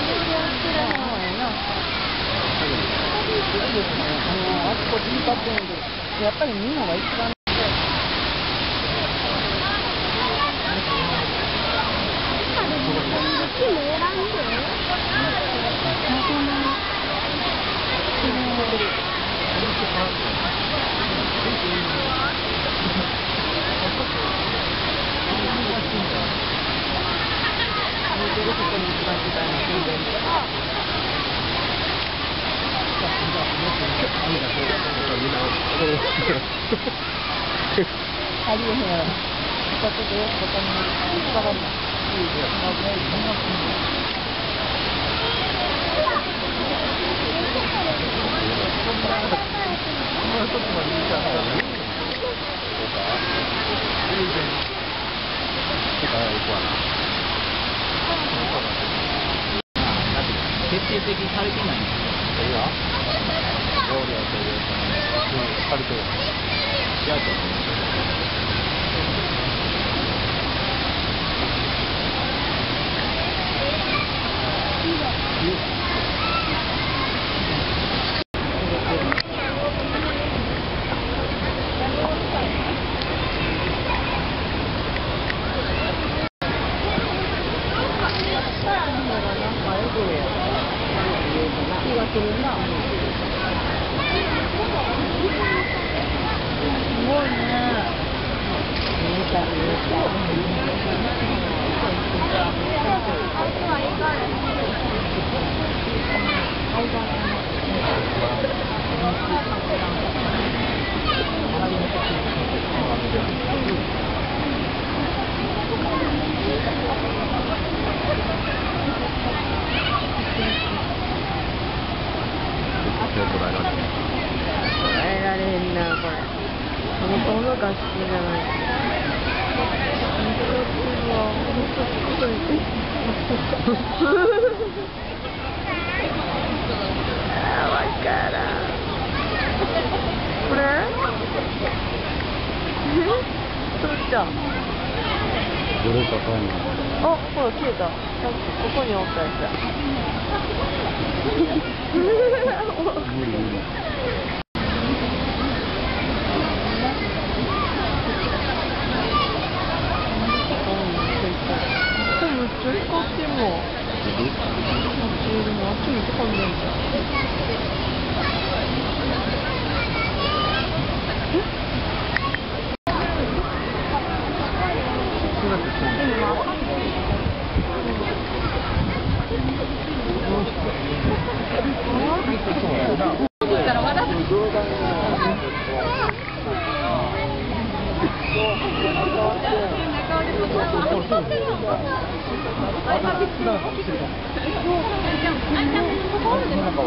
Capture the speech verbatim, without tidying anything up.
あそこティーカップなんで、やっぱりみんなが一番。ありえへんやろ。ちょっとよくここに引っかかるな。 決定的にされてないんですよ。ゴールやというか、されてる。やと思う。気がするな。すごいね。見えた見え捉えられへんな、これ。本当の合宿じゃない。ああ、わからん。これ？とっちゃん。 どれかわかんない。 あ、ほら消えた。さっきここにおったやつだ。 無理無理。 めっちゃ光ってんもん。でもあっちに飛んでんじゃん。 なんか